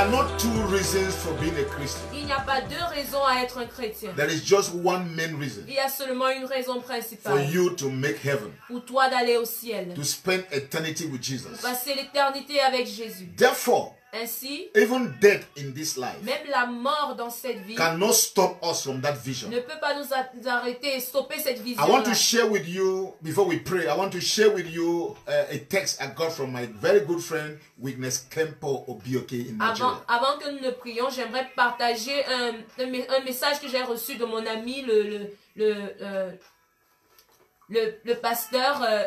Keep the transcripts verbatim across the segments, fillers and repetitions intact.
are not two reasons for being a Christian. Il n'y a pas deux raisons à être un chrétien. There is just one main reason. Il y a seulement une raison For principale. you to make heaven. Pour toi d'aller au ciel. To spend eternity with Jesus. Passer l'éternité avec Jésus. Therefore, ainsi, even death in this life même la mort dans cette vie cannot stop us from that vision. ne peut pas nous arrêter et stopper cette vision. I want to share with you, before we pray, I want to share with you uh, a text I got from my very good friend, Witness Kempo Obioke in Nigeria. Avant, avant que nous ne prions, j'aimerais partager un, un, un message que j'ai reçu de mon ami, le, le, le, euh, le, le pasteur euh,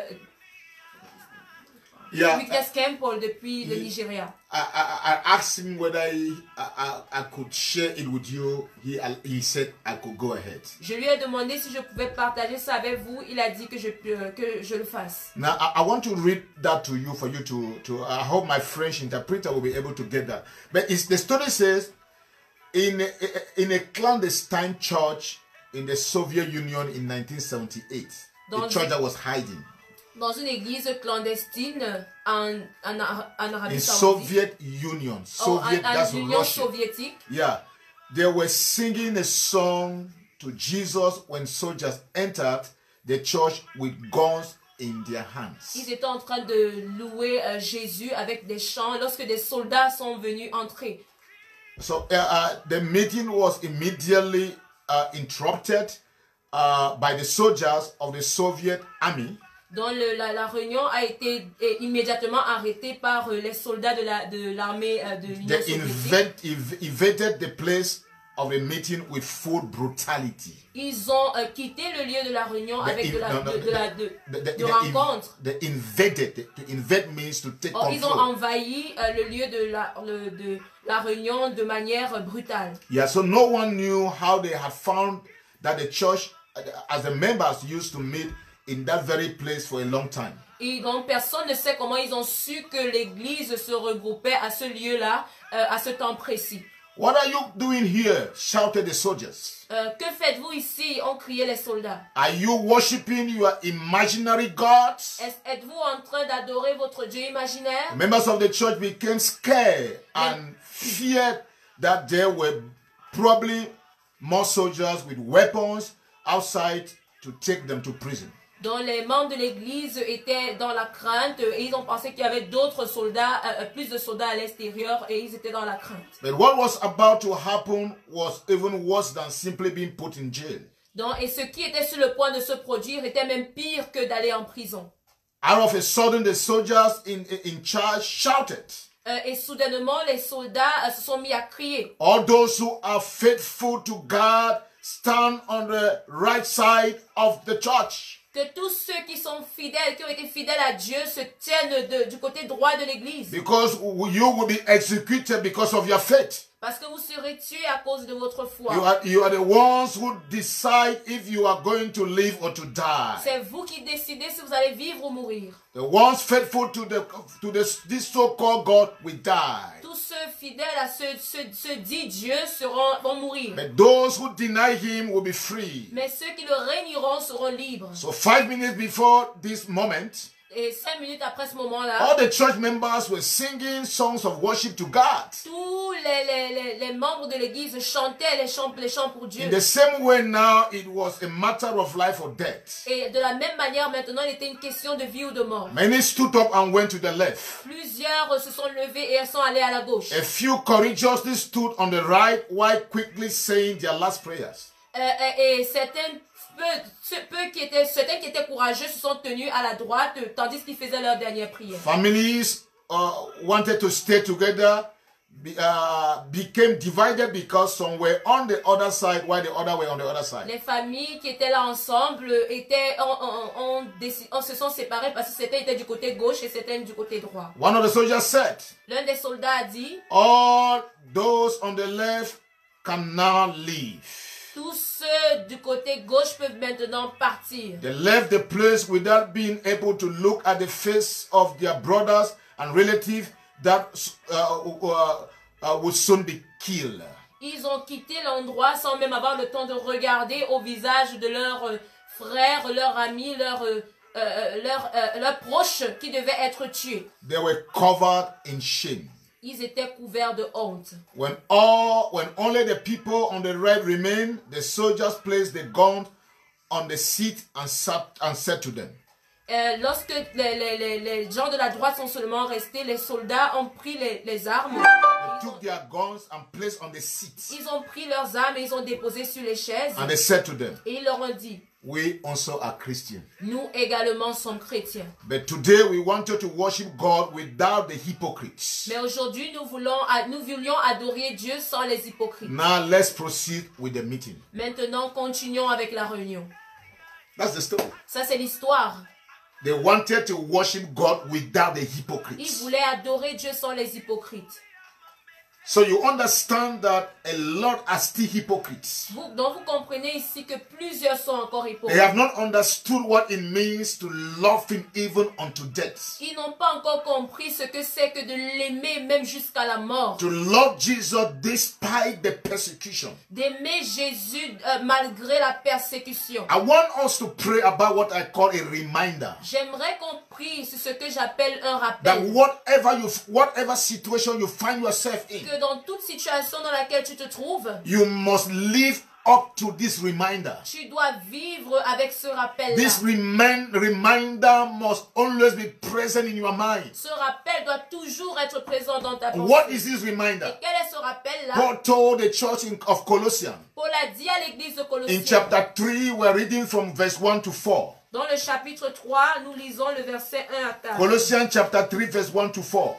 Yeah, Witness Kempo depuis he, le Nigeria. I, I, I asked him whether he, I, I, I could share it with you. He, he said I could go ahead. Je lui ai demandé si je pouvais partager ça avec vous. Il a dit que je, euh, que je le fasse. Now, I, I want to read that to you for you to, to, I hope my French interpreter will be able to get that. But it's, the story says, in a, in a clandestine church in the Soviet Union in nineteen seventy-eight, the church that was hiding. Dans une église clandestine en, en, en Arabie in Saoudite. Soviet Union, Soviet, oh, en, that's en Union Russia. soviétique. Yeah, they were singing a song to Jesus when soldiers entered the church with guns in their hands. Ils étaient en train de louer uh, Jésus avec des chants lorsque des soldats sont venus entrer. So uh, uh, the meeting was immediately uh, interrupted uh, by the soldiers of the Soviet army. Donc le, la, la réunion a été eh, immédiatement arrêtée par euh, les soldats de la de l'armée euh, de l'Union They soviétique. invade, invaded the place of the meeting with full brutality. Ils ont euh, quitté le lieu de la réunion The avec in, de la no, no, de, de la de, the, the, de the, rencontre. They invaded. To invade means to take Oh, ils ont control. envahi euh, le lieu de la le, de la réunion de manière euh, brutale. Yeah, so no one knew how they had found that the church, as the members used to meet in that very place for a long time. Et donc personne ne sait comment ils ont su que l'église se regroupait à ce lieu-là, euh, à ce temps précis. What are you doing here? Shouted the soldiers. Euh, que faites-vous ici? Ont crié les soldats. Are you worshiping your imaginary gods? Êtes-vous en train d'adorer votre Dieu imaginaire? The members of the church became scared and feared that there were probably more soldiers with weapons outside to take them to prison. Donc les membres de l'église étaient dans la crainte et ils ont pensé qu'il y avait d'autres soldats, euh, plus de soldats à l'extérieur et ils étaient dans la crainte. But what was about to happen was even worse than simply being put in jail. Donc, et ce qui était sur le point de se produire était même pire que d'aller en prison. Out of a sudden, the soldiers in, in charge shouted, Euh, et soudainement, les soldats euh, se sont mis à crier. all those who are faithful to God stand on the right side of the church. Que tous ceux qui sont fidèles, qui ont été fidèles à Dieu, se tiennent de, du côté droit de l'église. Because you will be executed because of your faith. Parce que vous serez tués à cause de votre foi. You are, you are the ones who decide if you are going to live or to die. C'est vous qui décidez si vous allez vivre ou mourir. The ones faithful to the to the, this so-called God will die. Tous ceux fidèles à ce, ce, ce dit Dieu seront, vont mourir. But those who deny him will be free. Mais ceux qui le régneront seront libres. So five minutes before this moment, Et cinq minutes après ce moment-là, all the church members were singing songs of worship to God. tous les, les, les, les membres de l'église chantaient les chants, les chants pour Dieu. In the same way now, it was a matter of life or death. Et de la même manière, maintenant, il était une question de vie ou de mort. Many stood up and went to the left. Plusieurs se sont levés et sont allés à la gauche. A few courageously stood on the right while quickly saying their last prayers. Euh, et, et certains, peu, peu qui étaient, certains qui étaient courageux se sont tenus à la droite, tandis qu'ils faisaient leur dernière prière. Families uh, wanted to stay together, be, uh, became divided because some were on the other side while the other were on the other side. Les familles qui étaient là ensemble étaient, on, on, on, on se sont séparés parce que certains étaient du côté gauche et certains du côté droit. One of the soldiers said, L'un des soldats a dit, all those on the left can now leave. tous ceux du côté gauche peuvent maintenant partir. They left the place without being able to look at the face of their brothers and relatives that uh, uh, uh, would soon be killed. Ils ont quitté l'endroit sans même avoir le temps de regarder au visage de leurs euh, frères, leurs amis, leurs, euh, euh, leurs, euh, leurs proches qui devaient être tués. They were covered in shame. Ils étaient couverts de honte. When all, when only the people on the right remained, the soldiers placed the gun on the seat and sat and said to them. Euh, lorsque les, les, les, les gens de la droite sont seulement restés, les soldats ont pris les, les armes. They took their guns and placed on the seats. Ils ont pris leurs armes et ils ont déposé sur les chaises. And they said to them, Et ils leur ont dit, we also are Christians. nous également sommes chrétiens. But today we wanted to worship God without the hypocrites. Mais aujourd'hui, nous voulons, nous voulions adorer Dieu sans les hypocrites. Now let's proceed with the meeting. Maintenant, continuons avec la réunion. That's the story. Ça, c'est l'histoire. They wanted to worship God without the Ils hypocrites. voulaient adorer Dieu sans les hypocrites. So you understand that a lot are still hypocrites. Vous, donc vous comprenez ici que plusieurs sont encore They hypocrites. have not understood what it means to love Him even unto death. Ils n'ont pas encore compris ce que c'est que de l'aimer même jusqu'à la mort. To love Jesus despite the persecution. D'aimer Jésus euh, malgré la persécution. I want us to pray about what I call a reminder. J'aimerais qu'on prie sur ce que j'appelle un That rappel. whatever you, whatever situation you find yourself in, Que dans toute situation dans laquelle tu te trouves, you must live up to this reminder. tu dois vivre avec ce rappel-là. This remind, reminder must always be present in your mind. Ce rappel doit toujours être présent dans ta pensée. What is this reminder? Et quel est ce rappel-là? Paul told the church in, of Colossians. Paul a dit à l'église de In Colossiens. chapter three, we're reading from verse one to four. Dans le chapitre trois, nous lisons le verset un à quatre. Colossians chapter three, verse one to four.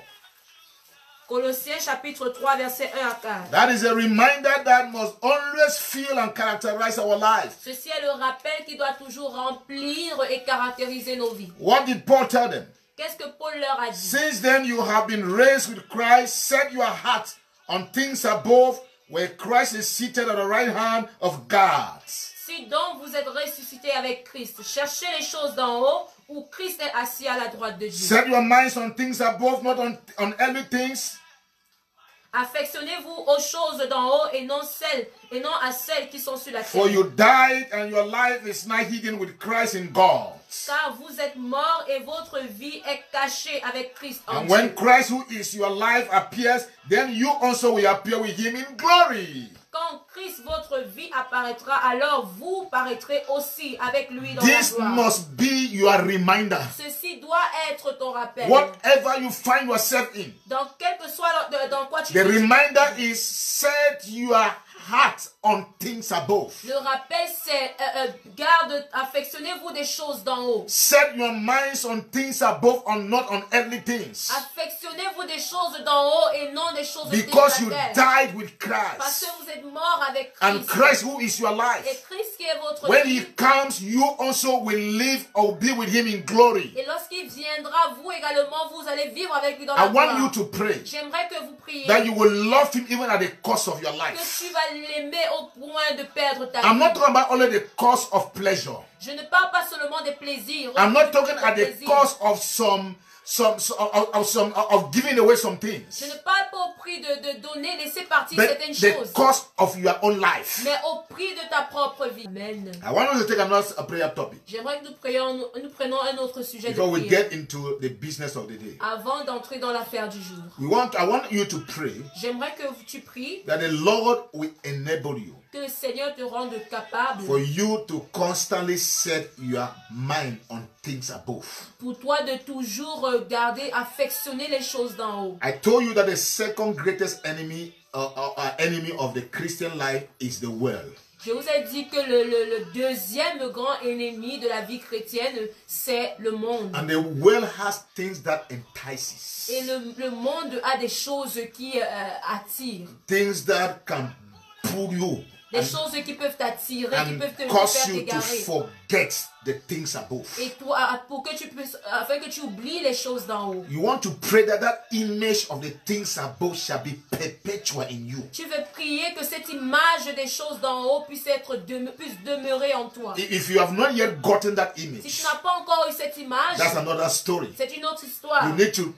Colossiens chapitre trois, verset un à quatre. That is a reminder that must always feel and characterize our life. Ceci est le rappel qui doit toujours remplir et caractériser nos vies. What did Paul tell them? Qu'est-ce que Paul leur a dit? Since then you have been raised with Christ, set your heart on things above, where Christ is seated at the right hand of God. Si donc vous êtes ressuscités avec Christ, cherchez les choses d'en haut, où Christ est assis à la droite de Dieu. Set your minds on things above, not on, on earthly things. Affectionnez-vous aux choses d'en haut et non celles et non à celles qui sont sur la terre. For you died and your life is now hidden with Christ in God. Car vous êtes morts et votre vie est cachée avec Christ en And Dieu. when Christ, who is your life, appears, then you also will appear with Him in glory. Quand Christ, votre vie, apparaîtra, alors vous paraîtrez aussi avec lui dans This la gloire. must be your reminder. Ceci doit être ton rappel. Whatever you find yourself in, Dans quel que soit le- dans quoi tu the te trouves. reminder is set your heart on things above. Le rappel, c'est euh, euh, garde, affectionnez-vous des choses d'en haut. Set your minds on things above and not on earthly things. Affectionnez-vous des choses d'en haut et non des choses Because de you la terre. died with Parce Christ. que vous êtes morts avec And Christ. Christ, who is your Et life, Christ qui est votre when vie. He comes, you also will live or be with Him in glory. Et lorsqu'il viendra, vous également, vous allez vivre avec lui dans I la gloire. want you to pray J'aimerais que vous priez. that you will love Him even at the cost of your Que life. tu vas l'aimer au point de perdre ta I'm vie. not talking about only the cost of pleasure. Je ne parle pas seulement des plaisirs. I'm not talking des at the plaisirs. cost of some, some, some of, of some, of giving away some Je things, ne parle pas au prix de, de donner, laisser partir but certaines the choses. cost of your own life. Mais au prix de ta propre vie. Amen. I want us to take another a prayer topic J'aimerais que nous, prions, nous prenions un autre sujet de before we prière. get into the business of the day. Avant d'entrer dans l'affaire du jour. We want, I want you to pray J'aimerais que tu pries that the Lord will enable you que le Seigneur te rende capable for you to constantly set your mind on things above. pour toi de toujours regarder, affectionner les choses d'en haut. I told you that the second greatest enemy, uh, uh, uh, enemy of the Christian life is the world. Je vous ai dit que le, le, le deuxième grand ennemi de la vie chrétienne, c'est le monde. And the world has things that entices, Et le, le monde a des choses qui euh, attirent. things that can pull you Des and, choses qui peuvent t'attirer, qui and peuvent te cause faire you to t'égarer. forget the things above. Et toi, pour que tu puisses, afin que tu oublies les choses d'en haut. You want to pray that that image of the things above shall be perpetual in you. Tu veux prier que cette image des choses d'en haut puisse être demeure, puisse demeurer en toi. If you have not yet gotten that Si image, tu n'as pas encore eu cette image, that's another story. c'est une autre histoire. You need to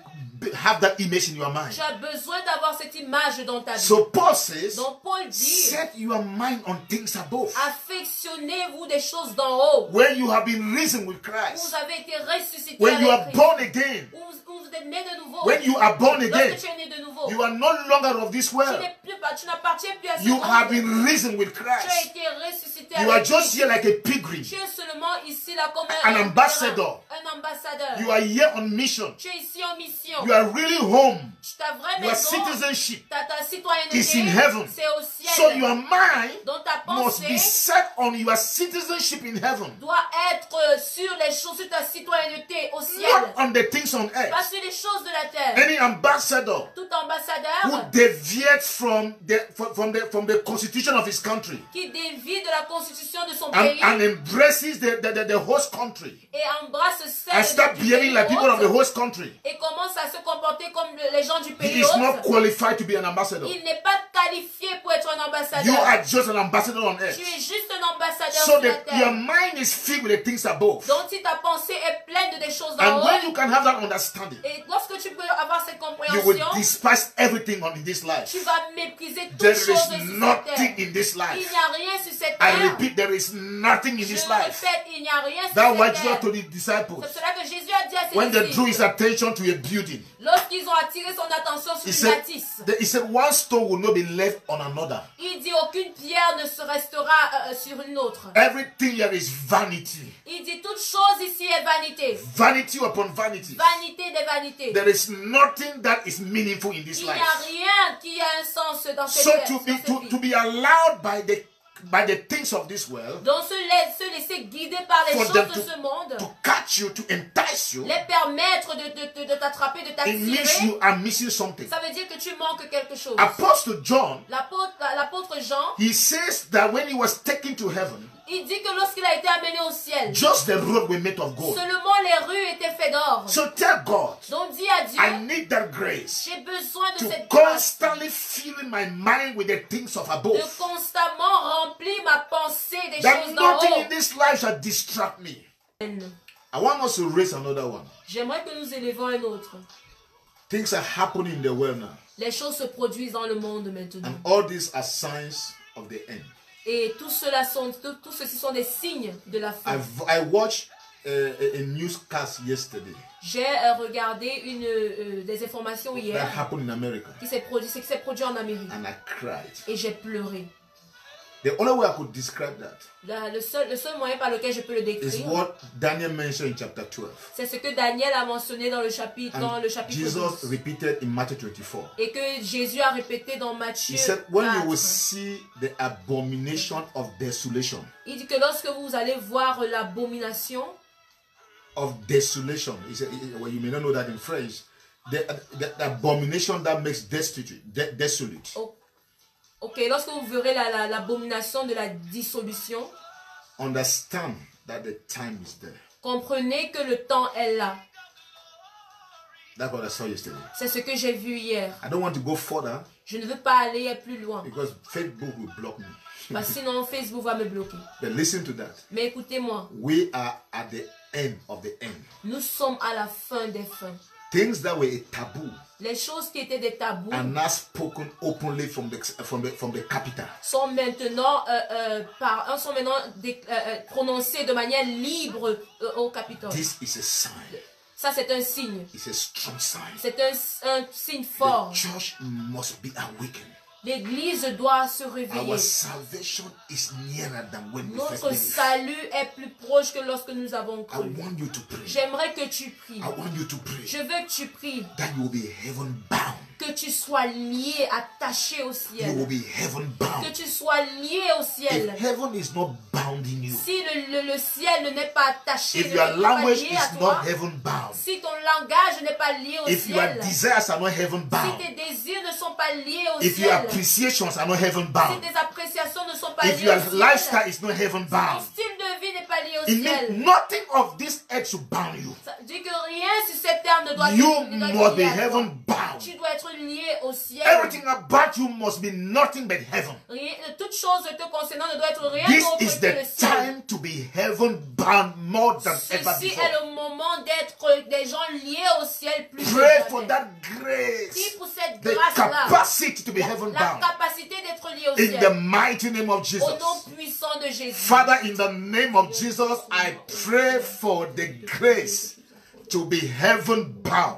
have that image in your mind. Tu as besoin d'avoir cette image dans ta vie. So Paul says, Donc Paul dit, set your mind on things above, affectionnez-vous des choses d'en haut. where you have been risen with Vous Christ, avez été ressuscité when you avec are Christ. born again. Où, où vous êtes né de nouveau. When you are born again, Lorsque tu es né de nouveau, you are no longer of this tu world. n'es plus pas, tu n'appartiens plus à ce You monde. have been risen with Tu as Christ. été ressuscité You are avec just Christ. here like a pilgrim. Tu es seulement ici là comme An un, ambassador. un ambassadeur. You are here on mission. Tu es ici en mission. You are really home. Ta vraie Your maison, citizenship ta, ta citoyenneté, is in heaven. c'est au ciel. So your mind Donc ta must be pensée set on your citizenship in heaven, doit être sur les choses, sur ta citoyenneté au ciel. not on the things on Pas earth. sur les choses de la terre. Any ambassador Tout who ambassadeur deviates from the from the from the constitution of his country qui dévie de la constitution de son and, pays and embraces the, the, the, the host country et embrasse and celle start du behaving pays like people of the hôte host country, et commence à se comporter comme le- les gens du he pays is not hôte, qualified to be an ambassador. il n'est pas qualifié pour être un You ambassadeur. are just an ambassador on Tu earth. es juste un ambassadeur So sur la that your terre. mind is filled with the things above. Donc si ta pensée est pleine de des choses d'en And haut, when you can have that understanding, et lorsque tu peux avoir cette you will compréhension, despise everything on in this life. tu vas mépriser There toutes choses is sur cette nothing terre. in this Il life. n'y a rien sur cette I terre. repeat, there is nothing in Je this life. répète, il n'y a rien sur That's why cette Jesus terre. told the disciples, C'est cela que Jésus a dit à ses when they drew his disciples, attention to a building, lorsqu'ils ont attiré son attention sur he une said, bâtisse, he said, one stone will not be left on another. il dit aucune pierre ne se restera euh, sur une autre. Everything here is vanity. Il dit toute chose ici est vanité. Vanity upon vanity. Vanité des vanités. There is nothing that is meaningful in this Il n'y a life. rien qui a un sens dans cette So terre. to sur be cette to, vie. to be allowed by the by the things of this world Donc se, la- se laisser guider par les For choses them de to- ce monde, to catch you, to entice you, les permettre de, de, de, de t'attraper, de it means t'attirer, you are missing something. ça veut dire que tu manques quelque chose. Apostle John, L'apôtre l'apôtre Jean, he says that when he was taken to heaven, il dit que lorsqu'il a été amené au ciel, just the road were made of gold. seulement les rues étaient faites d'or. So tell God, Donc dis à Dieu, I need that grace j'ai besoin de to cette grâce, constantly fill my mind with the things of de above. constamment remplir ma pensée des That choses d'en nothing in haut. this life shall distract me. I want us to raise another one. J'aimerais que nous élevons un autre. Things are happening in the world now. Les choses se produisent dans le monde maintenant. And all these are signs of the end. Et tout cela sont, tout, tout ceci sont des signes de la fin. I've, I watched uh, a, a newscast yesterday J'ai euh, regardé une, euh, des informations that hier happened in America. qui s'est produit, ce qui s'est produit en Amérique. And I cried. Et j'ai pleuré. The only way I could describe that La- le, seul, le seul moyen par lequel je peux le is décrire, what Daniel mentioned in chapter twelve. c'est ce que Daniel a mentionné dans le chapitre, dans le And chapitre Jesus douze. repeated in Matthew twenty-four. Et que Jésus a répété dans Matthieu He said, when you will quatre. see the abomination of desolation, Il dit que lorsque vous allez voir l'abomination, of desolation, he said, well, you may not know that in French, the, the, the abomination that makes destitute, de, desolate. oh, ok, lorsque vous verrez la- la- l'abomination de la dissolution, Understand that the time is there. comprenez que le temps est là. That's what I saw yesterday. C'est ce que j'ai vu hier. I don't want to go further Je ne veux pas aller plus loin, because Facebook will block me. parce que sinon Facebook va me bloquer. But listen to that. Mais écoutez-moi, We are at the end of the end. nous sommes à la fin des fins. Things that were a taboo Les choses qui étaient des tabous are now spoken openly from the from the from the capital. sont maintenant, euh, euh, par, sont maintenant dé- euh, euh, prononcées de manière libre euh, au Capitole. This is a sign. Ça, c'est un signe. It's a strong sign. C'est un, un signe The fort. church must be awakened. L'Église doit se réveiller. Our salvation is nearer than when we first Notre believed. salut est plus proche que lorsque nous avons I cru. want you to pray. J'aimerais que tu pries. I want you to pray Je veux que tu pries. that you will be heaven bound. Que tu sois lié, attaché au You ciel. will be heaven Que bound. tu sois lié au If ciel. heaven is not bound in you, Si le, le, le ciel ne n'est pas attaché, if ne your n'est pas language lié à is toi, not heaven bound, si ton langage n'est pas lié au if your ciel, desires are not heaven si bound, tes désirs ne sont pas liés au if your ciel, appreciations are not heaven si bound, tes appréciations ne sont pas if liées your au ciel, lifestyle is not heaven ton bound, style de vie n'est pas lié au it ciel, means nothing of this earth should bound you. ça dit que rien sur cette terre ne doit You ne doit être must be lié à toi. heaven bound. Tu dois être lié au ciel. Everything about you must be nothing but heaven. Rien, toute chose te concernant ne doit être rien This d'autre is que the le ciel. time to be heaven bound more than ever Ceci before. est le moment d'être des gens liés au ciel plus que Pray for jamais. that Prie grace, pour cette the grâce-là, capacity to be heaven la bound. capacité d'être lié au In the ciel. mighty name of Au Jesus. nom puissant de Jésus. Father, in the name of Jesus, I pray for the grace to be heaven bound.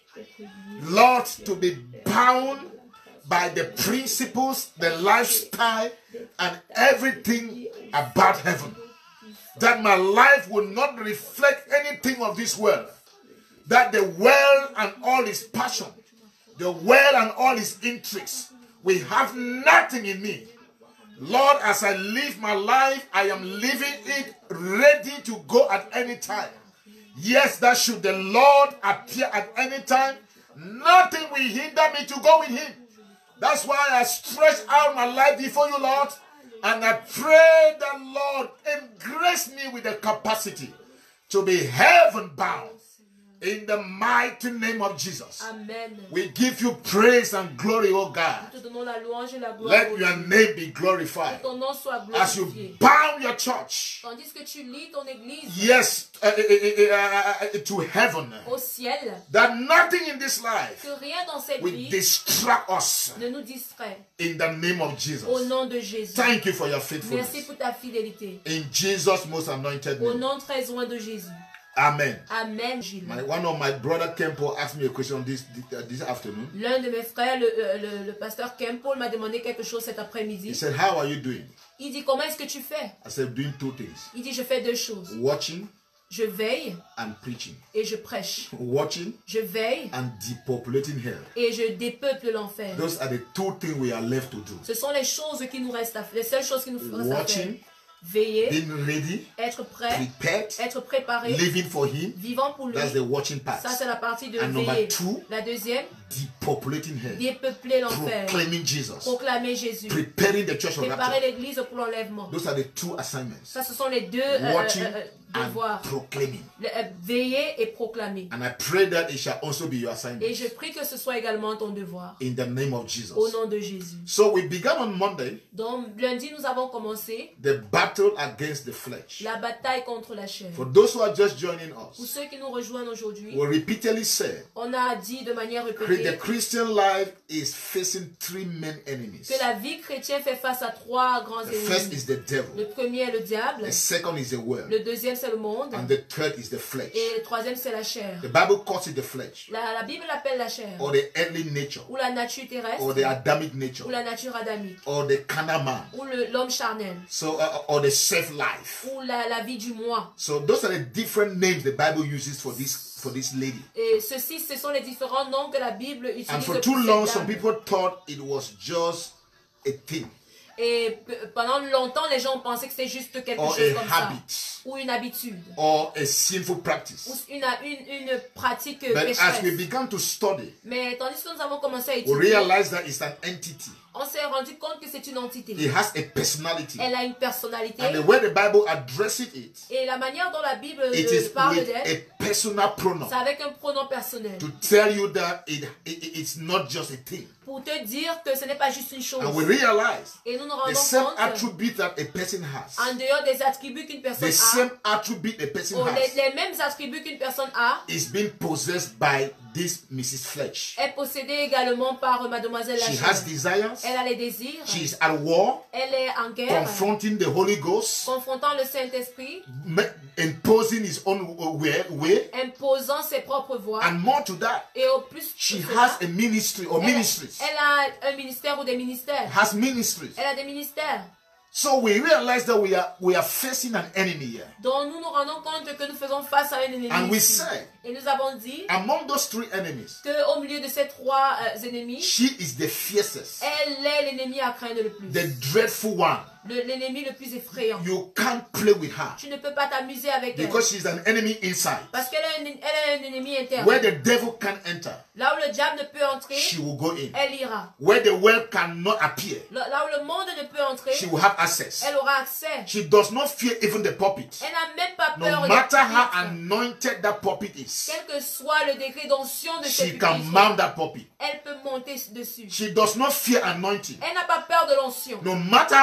Lord, to be bound by the principles, the lifestyle, and everything about heaven. That my life will not reflect anything of this world. That the world and all its passion, the world and all its intrigues, will have nothing in me. Lord, as I live my life, I am living it ready to go at any time. Yes, that should the Lord appear at any time, nothing will hinder me to go with him. That's why I stretch out my life before you, Lord, and I pray that, Lord, embrace me with the capacity to be heaven bound. In the mighty name of Jesus. Amen. We give you praise and glory, O God. Nous te donnons la louange et la gloire. Let au your Dieu. name be glorified. Que ton nom soit As you glorifié. bound your church, Tandis que tu lis ton église yes, uh, uh, uh, uh, uh, to heaven, au ciel, that nothing in this life que rien dans cette will vie distract us ne nous distrait. in the name of Au Jesus. nom de Jésus. Thank you for your Merci faithfulness. pour ta fidélité. In Jesus' most anointed Au name. nom très loin de Jésus. Amen. Amen, Gilles. My, one of my brother Kempo asked me a question this, this, this afternoon. L'un de mes frères, le, euh, le, le pasteur Kempol, m'a demandé quelque chose cet He après-midi. said, how are you doing? Il dit, comment est-ce que tu fais? I said, doing two things. Il dit, je fais deux choses. Watching Je veille and preaching. et je prêche. Watching Je veille and depopulating hell. et je dépeuple l'enfer. Those are the two things we are left to do. Ce sont les choses qui nous restent à faire, les seules choses qui nous restent à faire. Watching, Veiller, being ready, être prêt, prepared, être préparé, living for him. vivant pour lui. That's the watching part. Ça, c'est la partie de And number veiller. two, La deuxième, depopulating hell. dépeupler l'enfer. Proclaiming Jesus. Proclamer Jésus. Preparing the church of Préparer rapture. l'église pour l'enlèvement. Those are the two assignments. Ça, ce sont les deux euh, Watching euh, euh, and devoirs. proclaiming. Le- euh, veiller et proclamer. And I pray that it shall also be your assignment. Et je prie que ce soit également ton devoir. In the name of Jesus. Au nom de Jésus. So we began on Monday Donc, lundi, nous avons commencé the battle against the flesh. la bataille contre la chair. For those who are just joining Pour us, ceux qui nous rejoignent aujourd'hui, we repeatedly said on a dit de manière the répétée Christian life is facing three main enemies. que la vie chrétienne fait face à trois grands The first ennemis. is the devil. Le premier est le diable, The second is the world. le deuxième c'est le monde, And the third is the flesh. et le troisième c'est la chair. The Bible calls it the flesh, La, la Bible l'appelle la chair, or the earthly nature, ou la nature terrestre, or the Adamic nature, ou la nature adamique, or the carnal man, ou le- l'homme charnel, so uh, or the self-life. ou la, la vie du moi. So those are the different names the Bible uses for this for this lady. Et ceci, ce sont les différents noms que la Bible utilise And for pour too cette long, dame. some people thought it was just a thing Et p- pendant longtemps, les gens pensaient que c'est juste quelque or chose a comme ça, habit ou une habitude, or a sinful ou practice. une, une, une pratique But as we pécheresse. began to study, Mais tandis que nous avons commencé à we étudier, realized that it's an entity. on s'est rendu compte que c'est une entité. It has a personality. Elle a une personnalité. And the way the Bible addresses it, Et la manière dont la Bible it euh, is parle with d'elle, a personal pronoun c'est avec un pronom personnel. to tell you that it, it it's not just a thing. Pour te dire que ce n'est pas juste une chose. And we realize Et nous nous the rendons same compte, attribute that a person has, en dehors des attributs qu'une personne the a, same attribute a person ou les, has, les mêmes attributs qu'une personne a, is being possessed by this Missus Fletch. est possédée également par Mademoiselle She Lachelle. has desires. Elle a les désirs. She is at war, Elle est en guerre, confronting the Holy Ghost, confrontant le Saint-Esprit, ma- imposing his own way, way. imposant ses propres voies. And more to that, Et au plus she que cela, has a ministry or elle, ministries. elle a un ministère ou des ministères. Has ministries. Elle a des ministères. So we realize that we are we are facing an enemy here. Donc nous nous rendons compte que nous faisons face à un ennemi. And we ici. say, Et nous avons dit among those three enemies, qu'au milieu de ces trois euh, ennemis, she is the fiercest, elle est l'ennemi à craindre le plus. the dreadful one. Le- L'ennemi le plus effrayant. You can't play with her Tu ne peux pas t'amuser avec elle. because she's an enemy inside. Parce qu'elle est, un- elle est un ennemi interne. Where the devil can enter, Là où le diable ne peut entrer, she will go in. elle ira. Where the world cannot appear, Là là où le monde ne peut entrer, she will have access. elle aura accès. She does not fear even the pulpit. Elle n'a même pas peur No des matter how pupitres. anointed that pulpit is, Quel que soit le degré d'onction de she cette can pupitre, mount that pulpit. elle peut monter dessus. She does not fear anointing. Elle n'a pas peur de l'onction. No matter how anointed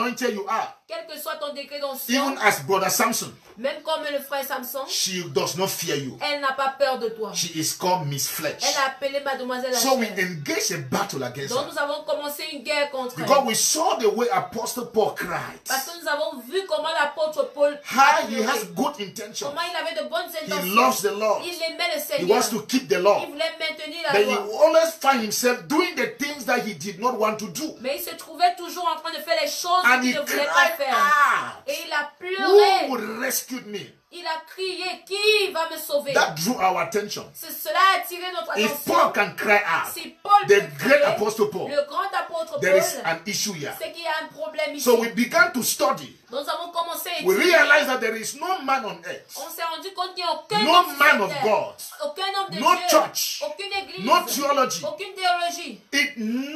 anointed you are, quel que soit ton degré even d'onction, as brother Samson, même comme le frère Samson, she does not fear you. elle n'a pas peur de toi. She is called Miss Fletch. Elle a appelé mademoiselle la So we chair. engage a battle against Donc her. nous avons commencé une guerre contre Because elle. we saw the way Apostle Paul cried. Parce que nous avons vu comment l'apôtre Paul How a he pleuré. has good intentions. Comment il avait de bonnes He intentions. loves the Lord. Il aimait le He Seigneur. wants to keep the law. Il voulait maintenir la But he loi. always find himself doing the things that he did not want to do. Mais il se trouvait toujours en train de faire les choses And qu'il he ne voulait pas cried faire. out, Et il a who pleuré. will rescue me? Il a crié, qui va me sauver? That drew our attention. C'est- Cela a attiré notre If attention. Paul can cry out, Si Paul the peut great crier, Apostle Paul, le grand apôtre there is Paul, an issue here. c'est qu'il y a un problème ici. So we began to study. Nous avons commencé à We étudier. realized that there is no man on earth, On s'est rendu compte qu'il n'y a aucun no homme sur man cette of terre, God, aucun homme de no Dieu, church, aucune église, no theology, aucune théologie, it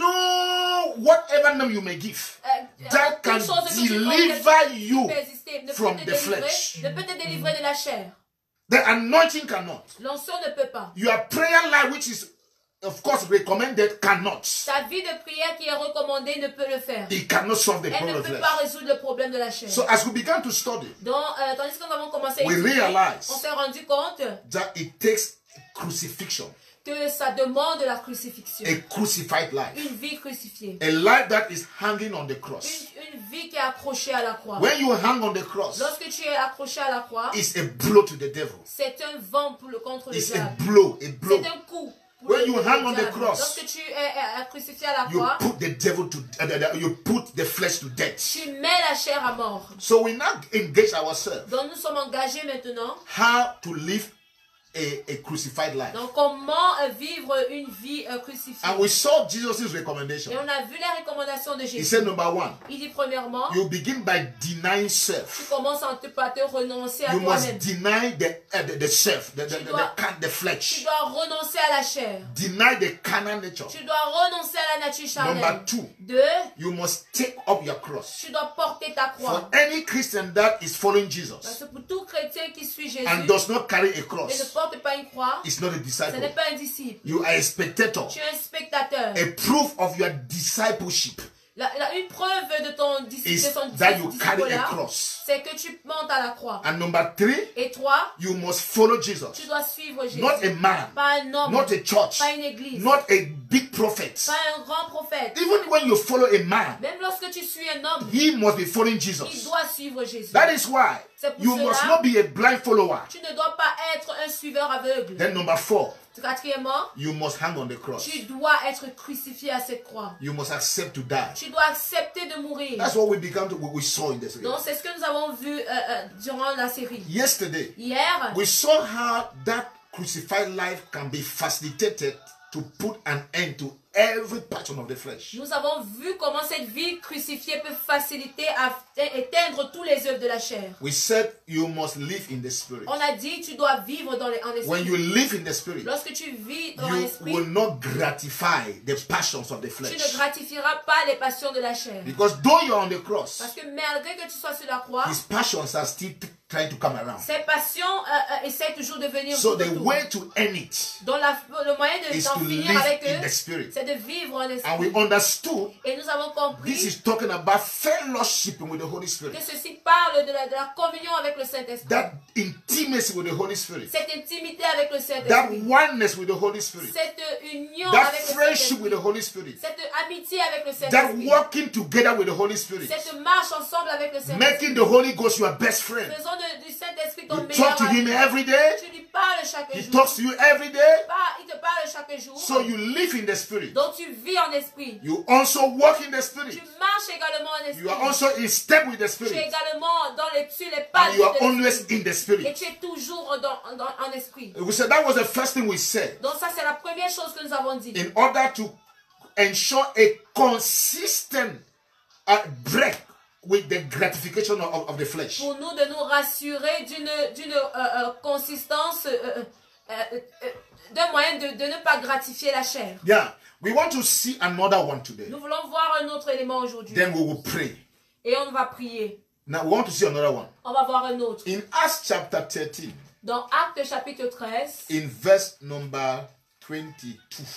no whatever name you may give, euh, that aucune can chose que tu deliver penses you peut exister, ne peut from te the délivrer, flesh. ne peut te délivrer de la chair. The anointing cannot. L'onction ne peut pas. Your prayer life, which is of course recommended, cannot. Ta vie de prière qui est recommandée ne peut le faire. It cannot solve the Elle problem ne of peut flesh. pas résoudre le problème de la chair. So as we began to study, Donc, euh, tandis que nous avons commencé à we étudier, realize on s'est rendu compte that it takes crucifixion, que ça demande la crucifixion. a crucified life, Une vie crucifiée. a life that is hanging on the cross. Une, une vie qui est accrochée à la croix. When you hang on the cross, Lorsque tu es accroché à la croix, it's a blow to the devil. c'est un vent pour le, contre le It's a diable. blow, a blow. C'est un coup. Pour When le, you le hang on the diable. cross, Lorsque tu es euh, crucifié à la You croix, put the devil to, uh, uh, you put the flesh to death. tu mets la chair à mort. So we now engage ourselves Donc nous sommes engagés maintenant. how to live a, a crucified life. Donc comment euh, vivre une vie euh, crucifiée. And we saw Jesus' Et recommendation. on a vu les recommandations de He Jésus. said, number one, Il dit premièrement, you begin by denying tu self. commences en te, par te renoncer à You must toi-même. deny the, uh, the, the self, the, the, Tu the, dois- the, can- the Tu flesh. dois renoncer à la chair. Deny the carnal nature. Tu dois renoncer à la nature charnelle. Number two, Deux, you must take up your cross. tu dois porter ta For croix. any Christian that is following Parce Jesus que pour tout chrétien qui suit Jésus and does not carry a et ne cross, porte pas une croix, is not a ce n'est disciple. pas un disciple. You are a spectator. Tu es un spectateur. A proof of your discipleship La, la- une preuve de ton dis- is de ton that you dis- carry a disciple-là, cross. c'est que tu montes à la croix. And number three, Et trois, you must follow Jesus. tu dois suivre Jésus. Not a man, Pas un homme, not a church, pas une église, not a big prophet. pas un grand prophète. Even when you follow a man, Même lorsque tu suis un homme, he must be following il Jesus. doit suivre Jésus. That is why C'est pour you cela- must not be a blind follower. Tu ne dois pas être un suiveur aveugle. Then number four, Quatrièmement, you must hang on the cross. tu dois être crucifié à cette croix. You must accept to die. Tu dois accepter de mourir. That's what we began to, we saw in this. Donc c'est ce que nous avons vu euh, euh, durant la série. Yesterday, Hier, we saw how that crucified life can be facilitated to put an end to every passion of the flesh. nous avons vu comment cette vie crucifiée peut faciliter à éteindre tous les œuvres de la chair. We said you must live in the spirit. On a dit tu dois vivre dans les, en esprit. When you live in the spirit, Lorsque tu vis dans you l'esprit, will not gratify the passions of the tu ne flesh. gratifieras pas les passions de la chair. Because though you're on the cross, Parce que malgré que tu sois sur la croix, his passions are still t- trying to come around. ces passions euh, euh, essaient toujours de venir So tout the autour. way to end it Donc la- le moyen de is d'en to finir live avec in the eux, spirit. c'est de vivre en And we esprit. understood Et nous avons compris this is talking about fellowship with the Holy que Spirit. ceci parle de la, de la communion avec le Saint-Esprit. That intimacy with the Holy Spirit. Cette intimité avec le That Saint-Esprit. oneness with the Holy Spirit. Cette union That avec le friendship with Saint-Esprit. the Holy Spirit. Cette amitié avec le That Saint-Esprit. walking together with the Holy Spirit. Cette marche ensemble avec le Saint-Esprit. Making the Holy Ghost your best friend. Faisons de- du Saint-Esprit ton You meilleur talk to ami. him every day. Tu lui parles chaque He jour. talks to you every day. Pas- Il te parle chaque jour. So you live in the Spirit. Donc tu vis en esprit. You also walk in the Tu Spirit. marches également en esprit. You are also in step with the Tu es Spirit. également dans les, sur les pas And you are de always l'esprit. in the Et Spirit. tu es toujours dans, dans, en esprit. We said that was the first thing we said. Donc ça, c'est la première chose que nous avons dit. In order to ensure a consistent uh, break with the gratification of, of the flesh. Pour nous, de nous rassurer d'une d'une euh, euh, consistance, euh, euh, euh, euh, d'un moyen de, de ne pas gratifier la chair. Yeah. We want to see another one today. Nous voulons voir un autre élément aujourd'hui. Then we will pray. Et on va prier. Now we want to see another one. On va voir un autre. In Acts chapter thirteen, Dans Actes chapitre treize, in verse number twenty-two.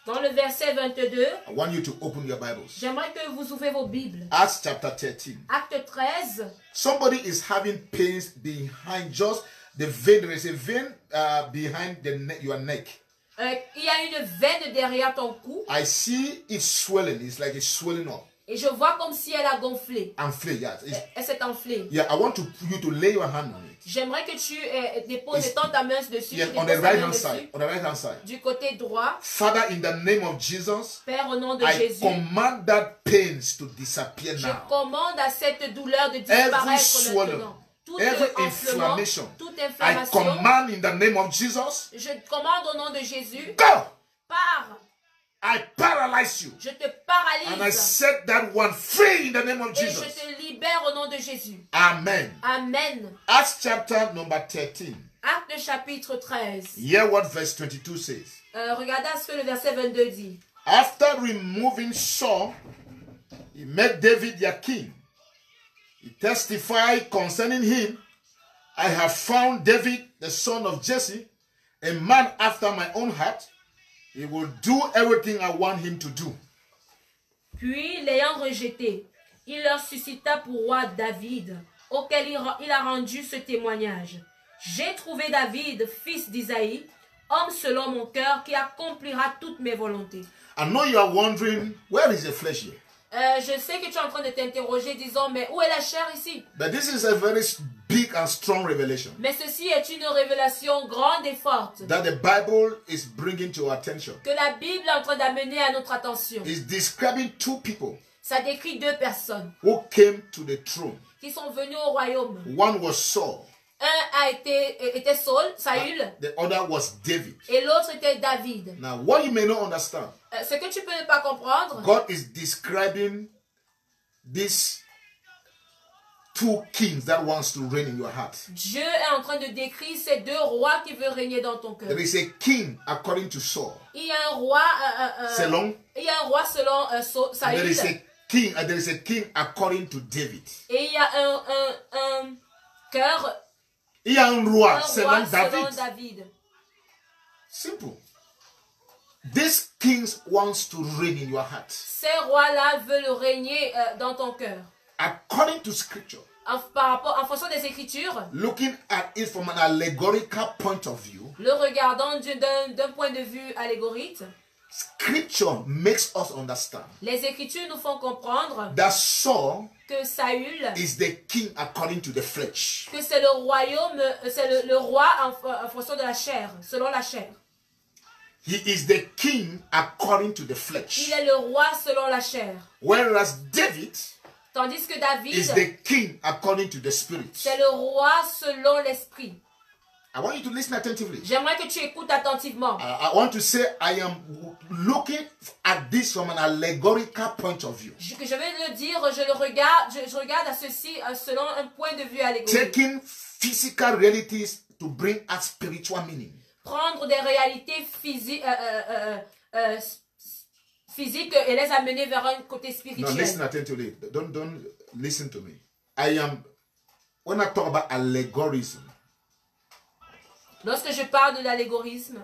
Dans le verset vingt-deux, I want you to open your Bibles. j'aimerais que vous ouvrez vos Bibles. Acts chapter thirteen. Acte treize. Somebody is having pains behind just the vein. There is a vein uh, behind the ne your neck. Euh, il y a une veine derrière ton cou. I see it swelling. It's like it's swelling up. Et je vois comme si elle a gonflé. Enflé, yes. It's, Elle s'est enflée. yeah, I want to, you to lay your hand on it. J'aimerais que tu euh, déposes It's- tant ta main dessus. Yes, tu on the déposes ta right main hand dessus. side. On the right hand side. Du côté droit. Father, in the name of Jesus, Père, au nom de I Jésus, command that pains to disappear je now. commande à cette douleur de Every disparaître swelling, maintenant. Tout every enflement, inflammation, toute I inflammation, command in the name of Jesus, je commande au nom de Jésus, go! pars, I paralyze you. je te And I paralyse set that one free in the name of et je Jesus. te libère au nom de Jésus. Amen. Amen. Acts chapter number thirteen. Acte chapitre treize. Hear what verse twenty-two says. Euh, regardez ce que le verset vingt-deux dit. After removing Saul, he met David their king. He testified concerning him, I have found David, the son of Jesse, a man after my own heart. He will do everything I want him to do. Puis, l'ayant rejeté, il leur suscita pour roi David, auquel il, il a rendu ce témoignage. J'ai trouvé David, fils d'Isaïe, homme selon mon cœur, qui accomplira toutes mes volontés. I know you are wondering, where is the flesh here? Euh, je sais que tu es en train de t'interroger, disant, mais où est la chair ici? But this is a very big and strong revelation Mais ceci est une révélation grande et forte that the Bible is bringing to our attention. que la Bible est en train d'amener à notre attention. It's describing two people Ça décrit deux personnes who came to the throne. qui sont venues au royaume. One was Saul, Un a été, était Saul, Saül, the other was David. et l'autre était David. Now, what you may not understand, Euh, ce que tu peux ne pas comprendre, God is describing these two kings that wants to reign in your heart. Dieu est en train de décrire ces deux rois qui veulent régner dans ton cœur. There is a king according to Saul, Il y a un roi, euh, euh, euh, Selon, il y a un roi selon euh, Saul- and there is Saül, a king, and there is a king according to David. et il y a un, un, un cœur, Il y a un roi un selon roi selon David. David. Simple. These kings wants to reign in your heart. Ces rois-là veulent régner euh, dans ton cœur. According to scripture, En, par rapport, en fonction des Écritures, looking at it from an allegorical point of view, le regardant du- d'un d'un point de vue allégorique, scripture makes us understand les Écritures nous font comprendre that Saul que Saül, is the king according to the flesh. que c'est le royaume, euh, c'est le, le roi en, en fonction de la chair, selon la chair. He is the king according to the flesh. Il est le roi selon la chair. Whereas David Tandis que is David, the king according to the spirit. c'est le roi selon l'esprit. I want you to listen attentively. J'aimerais que tu écoutes attentivement. I, I want to say I am looking at this from an allegorical point of view. Je, que je vais le dire, je le regarde, je, je regarde à ceci euh, selon un point de vue allégorique. Taking physical realities to bring out spiritual meaning. Prendre des réalités physiques, euh, euh, euh, euh, physiques et les amener vers un côté Now spirituel. listen attentively. Don't don't listen to me. I am when I talk about allegorism, Lorsque je parle de l'allégorisme,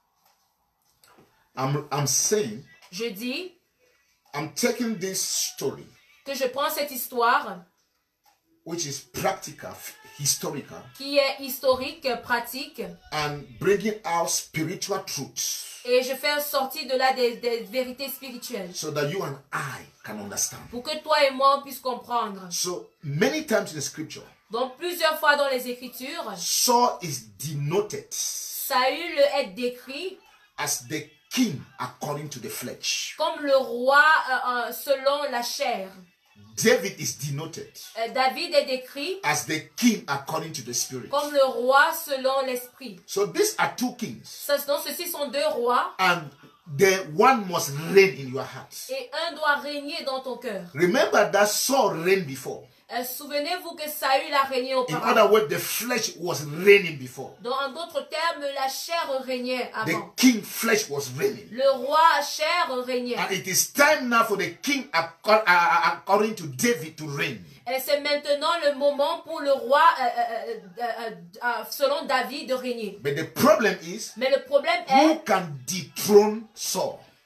I'm I'm saying je dis I'm taking this story, que je prends cette histoire which is practical, historical, qui est historique, pratique, and bringing out spiritual truths et je fais sortir de là des, des vérités spirituelles so that you and I can understand. pour que toi et moi on puisse comprendre. So many times in the scripture, Donc plusieurs fois dans les Écritures, Saul is denoted Saül est décrit as the king according to the flesh. comme le roi euh, euh, selon la chair. David is denoted Euh, David est décrit as the king according to the spirit. comme le roi selon l'esprit. So these are two kings, Ça, donc ceci sont deux rois and the one must reign in your heart. et un doit régner dans ton cœur. Remember that Saul reigned before. Euh, Souvenez-vous que Saül a régné In auparavant. other words, the flesh was reigning before. Donc en d'autres termes, la chair régnait The avant. king flesh was reigning. Le roi chair régnait. And it is time now for the king acco- uh, according to David to reign. Et c'est maintenant le moment pour le roi euh, euh, euh, euh, euh, selon David de régner. But the problem is, Mais le problème who est, can dethrone Saul?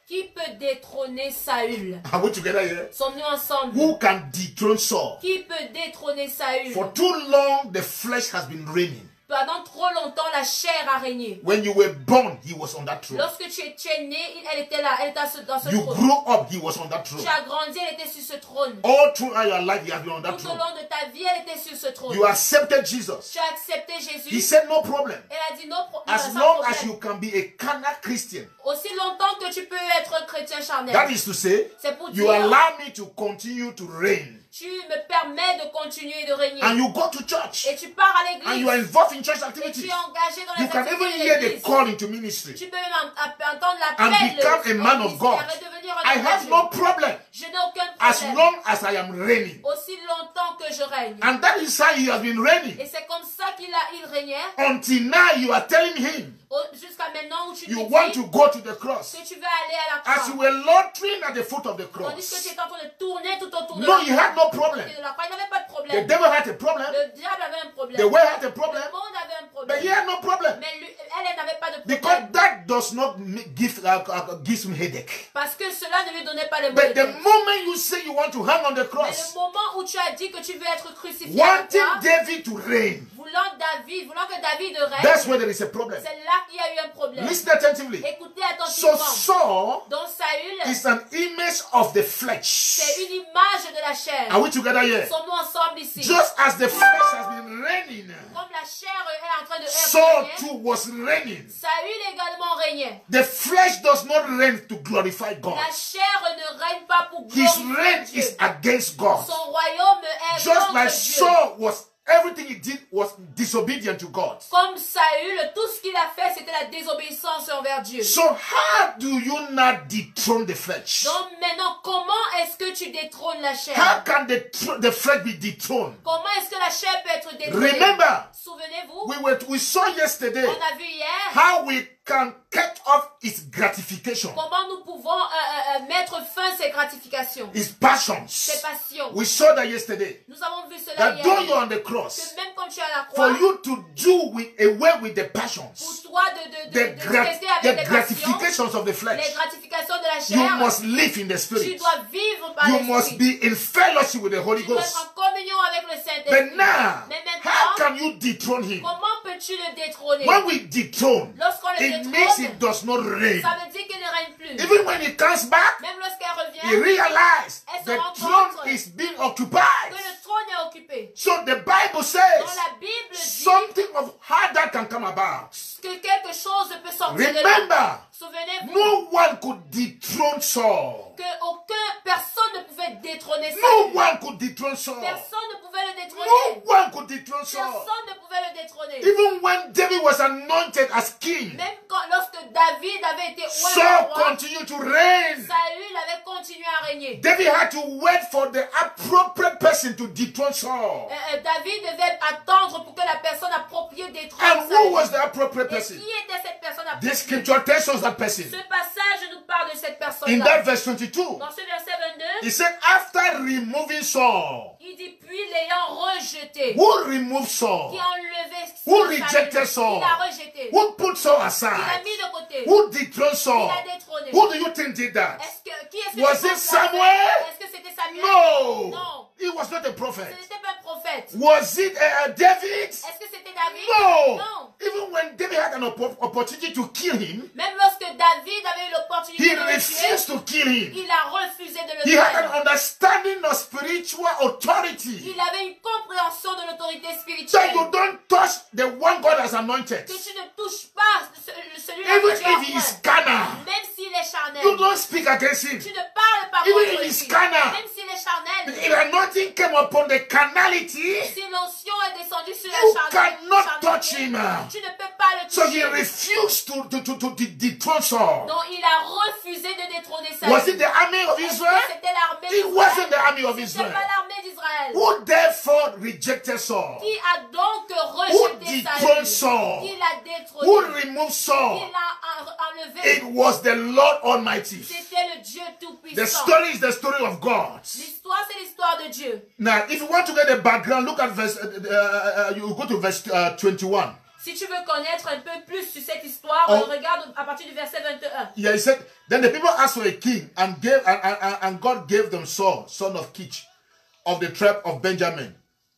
Qui peut détrôner Saül? Are we together here? Sommes-nous ensemble? Who can dethrone Saul? Qui peut détrôner Saül? For too long, the flesh has been reigning. Pendant trop longtemps, la chair a régné. When you were born, he was on that throne. Lorsque tu es, tu es né, il- elle était là, elle était à ce- dans ce You trône. grew up, he was on that throne. Tu as grandi, elle était sur ce trône. All throughout your life, he has been on that Tout au throne. long de ta vie, elle était sur ce trône. You accepted Jesus. Tu as accepté He Jésus. said, no problem. Elle a dit non, pro- As sans long as problème. you can be a carnal Christian. Aussi longtemps que tu peux être chrétien charnel. That is to say, C'est pour you dire, allow me to continue to reign. tu me permets de continuer de régner. And you go to church. Et tu pars à And you are l'église. involved in church Et tu activities. es engagé dans You les can even activités de hear the l'église. call into ministry. Tu peux même en- entendre And l'appel become a man of God. et devenir un I homme de have Dieu. no problem Je n'ai aucun as problème. long as I am reigning. Aussi longtemps que je règne. And that is how he has been reigning. Et c'est comme ça qu'il a, il régnait. Until now, you are telling him Au- Jusqu'à maintenant où tu you te want dis to go to the cross. que tu veux aller à la As you croix. were loitering at the foot of the Tandis que cross. tu étais en train de tourner tout autour de No, la he had no problem. de la croix. Il n'avait pas de The problème. devil had a problem. Le diable avait un problème. The world had a Le problem. monde avait un But problème. he had no problem. Mais lui, elle, elle n'avait pas de Because problème. that does not ma- give, uh, uh, gives him headache. Parce que cela ne lui donnait pas le mot But de the tête. moment you say you want to hang on the Mais le cross, moment où tu as dit que tu veux être crucifié à la wanting croix, David to reign, voulant David, voulant que David that's règne, where there is a problem. c'est là qu'il y a eu un problème. Listen attentively. Écoutez So attentivement. Saul Donc Saül, is an image of the flesh. c'est une image de la chair. Are we together here? Sommes-nous ensemble ici? Just as the flesh has been reigning, Comme la chair est en train de Saul régner, too was reigning. Saül également régnait. The flesh does not reign to glorify God. La chair ne règne pas pour His glorifier reign Dieu. is against God. Son royaume est Just contre like Dieu. Saul was, everything he did was disobedient to God. Comme Saül, tout ce qu'il a fait, c'était la désobéissance envers Dieu. So how do you not dethrone the flesh? Donc maintenant, comment est-ce que tu détrônes la chair? How can the, thr- the flesh be dethroned? Comment est-ce que la chair peut être détrônée? Remember, Souvenez-vous, we were we saw yesterday on a vu hier how we can cut off its gratification, comment nous pouvons euh, euh, euh, mettre fin à ces gratifications, its passions. ces passions. We saw that yesterday. Nous avons vu cela That though hier. you're on the Que cross, même quand tu es à la croix, for you to do with away with the pour passions, toi de, de, de, the, de grat- traiter avec the les passions, gratifications of the les flesh, gratifications de la you chair, must live in the tu spirit. dois vivre par You must l'esprit. be in fellowship with the Holy Tu dois Ghost. être en communion avec le But Saint-Esprit. now, Mais how maintenant, can you dethrone him? comment peux-tu le détrôner? When we dethrone, Lorsqu'on le it means détrône, it does not reign. ça veut dire qu'il ne règne plus. Even when he comes back, Même lorsqu'elle he revient, realizes Elle se the rend throne compte is being que occupied. le trône est occupé. So the Bible Dans says la Bible dit something of how that can come about. que quelque chose peut sortir de là. Remember, Souvenez-vous no one could dethrone Saul. que aucun personne ne pouvait détrôner No Saül. one could dethrone Saul. Personne ne pouvait le No détrôner. one could dethrone Saul. Personne ne pouvait le détrôner. Even when David was anointed as king, Même quand, lorsque David avait été oint Saul roi, continued to reign. Saül avait continué à régner. David had to wait for the appropriate person to dethrone Saul. Euh, euh, David devait attendre pour que la personne appropriée détrône And who Saül. was the appropriate Et person? qui était cette personne This appropriée? scripture tells us that person. Ce passage nous parle de cette In personne-là. that verse twenty-two, Dans ce verset vingt-deux, he said, after removing Saul, il dit puis l'ayant rejeté, who removed Saul? qui a enlevé Who Saül, rejected Saul? il a rejeté, Who put Saul il a aside? mis de côté, Who dethroned Saul? il a détrôné. Who do you think did that? Est-ce que qui est-ce que Was tu it penses l'a fait? Samuel? Est-ce que c'était Samuel? No, Non, he was not a ce prophet. n'était pas un prophète. Was it uh, David? Est-ce que c'était David? No. Non. Even when David had an oppo- opportunity to kill him, Même lorsque David avait eu l'opportunité he de le tuer, refused to kill him. il a refusé de le He had faire. an understanding of spiritual authority. Il avait une compréhension de l'autorité So spirituelle. you don't touch the one God has anointed. Que tu ne touches pas ce- celui-là Even que tu as if he is oint. carnal, Même s'il est charnel. you don't speak against him. Tu ne parles pas Even contre if lui. he's carnal. Même s'il est charnel. If anointing came upon the carnality, Si l'onction est descendue sur la you charnel, cannot charnelité, touch him. tu ne peux pas le So he toucher. refused to, to, to, to de- dethrone Saul. Donc il a refusé de détrôner Saül. Was it the army of Est-ce Israel? que c'était l'armée It wasn't the d'Israël? army of C'était Israel. pas l'armée d'Israël. Who therefore rejected Saul? Qui a donc Who rejeté dethroned Saül? Saul? Qui l'a détrôné? Who removed Saul? Qui l'a en- enlevé? It was the Lord Almighty. C'était le Dieu The Tout-Puissant. story is the story of God. L'histoire, c'est l'histoire de Dieu. Now, if you want to get the background, look at verse. Uh, uh, uh, you go to verse uh, twenty-one. Si tu veux connaître un peu plus sur cette histoire, Oh. regarde à partir du verset vingt et un. Yeah, he said, then the people asked for a king, and gave and, and, and God gave them Saul, son of Kish, of the tribe of Benjamin.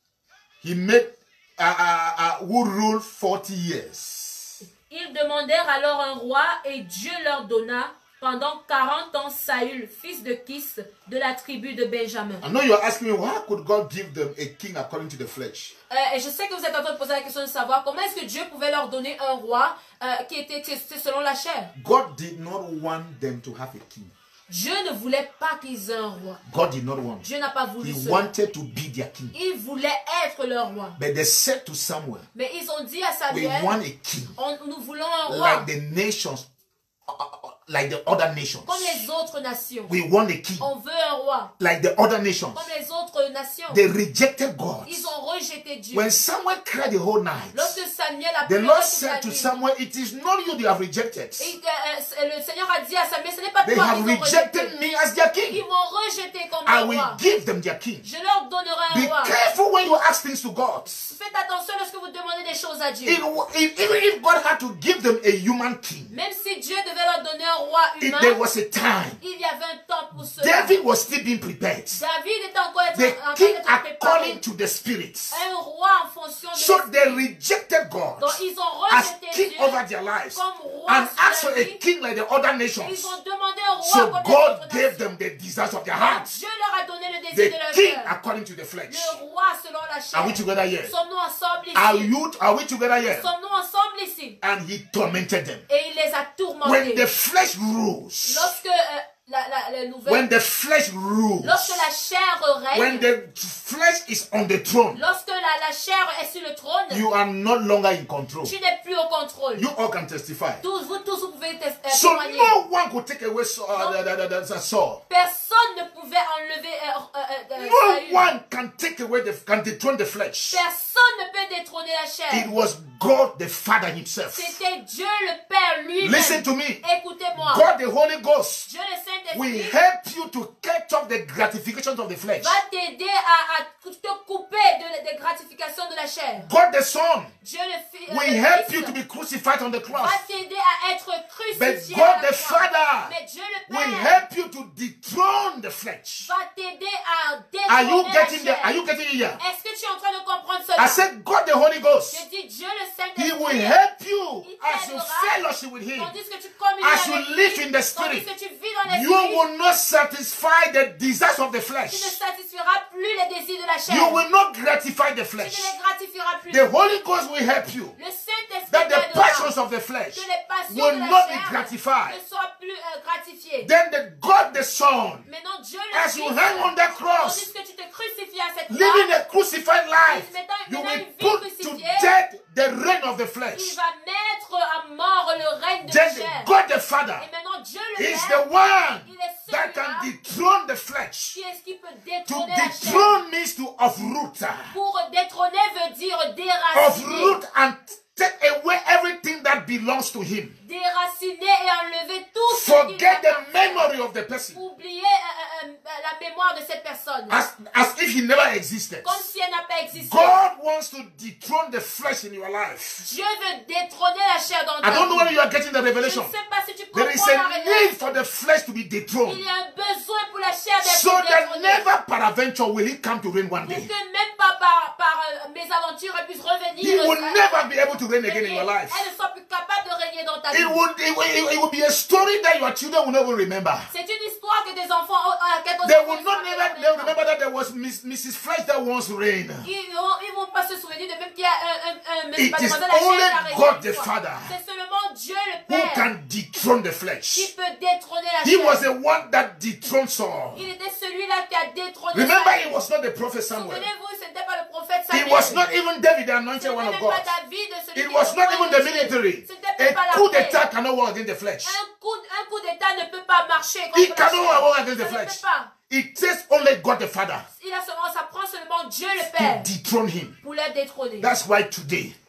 He made uh, uh, uh, who ruled forty years. Ils demandèrent alors un roi et Dieu leur donna pendant quarante ans Saül, fils de Kis, de la tribu de Benjamin. I know you are asking me, why could God give them a king according to the flesh? Euh, et je sais que vous êtes en train de poser la question de savoir comment est-ce que Dieu pouvait leur donner un roi euh, qui était qui était selon la chair. God did not want them to have a king. Dieu ne voulait pas qu'ils aient un roi. God did not want. Dieu n'a pas voulu He cela. wanted to be their king. Il voulait être leur roi. But they said to Samuel, Mais ils ont dit à we Samuel, want a king on, nous voulons un roi like the nations, uh, uh, like the other nations. comme les autres nations. We want a king On veut un roi like the other nations. comme les autres nations. They rejected God. Ils ont rejeté Dieu. When Samuel cried the whole night, Lorsque Samuel a the pleuré Lord toute la said to nuit, Samuel, it is not you they have rejected. et que, euh, le Seigneur a dit à Samuel, ce n'est pas They toi have qu'ils ont rejeté. rejected me as their king. Ils m'ont rejeté comme I un will roi. give them their king. Je leur donnerai Be un roi. careful when you ask things to God. Faites attention lorsque vous demandez des choses à Dieu. It, if, even if God had to give them a human king, Même si Dieu devait leur donner un roi if humain, there was a time, il y avait un temps pour cela. David was still being prepared. David était encore être- The en train king d'être préparé. according to the spirits. Un roi en fonction de So l'esprit. they rejected God Donc ils ont as rejeté king Dieu over their lives comme roi and sur asked for leur a vie. king like the other nations. Ils ont demandé un roi So comme les God autres gave nations. them the desires of their Et hearts. Dieu leur a donné le The désir de leur king cœur. according to the flesh. Le roi selon la chair. Are we together here? Sommes-nous ensemble ici? Are you? Are we together here? Sommes-nous ensemble ici? And he tormented them. Et il les a tourmentés. When the flesh rules, Lorsque euh, la, la, la nouvelle, when the flesh rules, lorsque la chair when règne, the flesh is on the throne, lorsque la, la chair est sur le trône, you are no longer in control. tu n'es plus au contrôle. You all can testify. Tous vous tous vous pouvez tes- euh, So témoigner. no one could take away Saul. Uh, the, the, the, the Saul. Personne ne pouvait enlever euh, euh, euh, No Saül. one can take away the can dethrone the flesh. Personne ne peut détrôner la chair. It was God the Father Himself. C'était Dieu le Père lui-même. Listen to me. Écoutez-moi. God the Holy Ghost Dieu le will Saint-Esprit help you to catch up the gratifications of the flesh. va t'aider à, à te couper de- des gratifications de la chair. God the Son Dieu le Fils will help you to be crucified on the cross. va t'aider à être But crucifié God à la the croix. Father Mais Dieu le will Père help you to dethrone the flesh. va t'aider à Are you détrôner la getting there? chair. Are you getting it here? Est-ce que tu es en train de comprendre cela? I said, God the Holy Ghost, Je dis Dieu le He will Saint-Esprit. help you Il as you t'aidera. fellowship with Him. Tandis que tu communies As you avec live lui, in the tandis Spirit, que tu vis dans you l'esprit, will not satisfy the desires of the tu ne flesh. satisferas plus les désirs de la chair. You will not gratify the Tu flesh. ne les gratifieras plus. The Holy Ghost will help you Le Saint-Esprit that the t'aidera passions of the flesh que les passions will de la not be chair gratified. ne soient plus euh, gratifiées. Then the God the Son, Maintenant, Dieu le as you Fils, hang on the cross, tandis que tu te crucifies à cette living croix, a crucified life, Maintenant, you maintenant, will une vie put to crucifiée. death the reign of the il flesh. va mettre à mort le règne de la Then chair. God the Father Et maintenant, Dieu le is Père, the one il est that can celui-là dethrone the flesh. qui est ce qui peut To détrôner la chair. dethrone means to uproot. Pour détrôner veut dire déraciner. Uproot and take away everything that belongs to Him. Déraciner et enlever tout ce qui Forget lui the appartient. memory of the person. Oublier euh, euh, euh, la mémoire de cette personne. As, as if He never existed. Comme si elle n'a pas existé. God wants to dethrone the flesh in your life. Dieu veut détrôner la chair dans I ta don't know whether vie. you are getting the Je ne revelation. sais pas si tu There comprends is la a need révélation. for the flesh to be dethroned. Il y a un besoin pour la chair d'être So that détrônée. never peradventure will He come to reign one Pour day. que même pas par, par euh, mes aventures elle puisse revenir. He will euh, never be able to reign again in régner. your life. Elle ne soit plus capable de régner dans ta vie. It would, it, will- it, will be a story that your children will never remember. C'est une histoire que tes enfants ont à laquelle They will not never they will remember that there was Miss, Missus Flesh that once reigned. Ils vont, ils vont pas se souvenir de même qu'il y a un, un, un It is mademoiselle Hachette only qui a régné God une the fois. Father C'est seulement Dieu le who Père can dethrone the flesh. qui peut détrôner la He was chair. the one that dethroned Saul. Il était celui-là qui a détrôné Remember, Saül. it was not the prophet Samuel. Souvenez-vous, ce n'était pas le prophète It Samuel. was not even David, the Ce anointed one n'était of même God. pas David, celui It qui was est not au even trône the de Dieu. military. Ce n'était même pas A coup l'armée. d'etat cannot war against the flesh. Un coup, un coup d'état ne peut pas marcher contre It la cannot chair. war against the Ça ne flesh. peut pas. It takes only God the Father Il a seulement, ça prend seulement Dieu le to Père dethrone him. pour le détrôner. That's why today,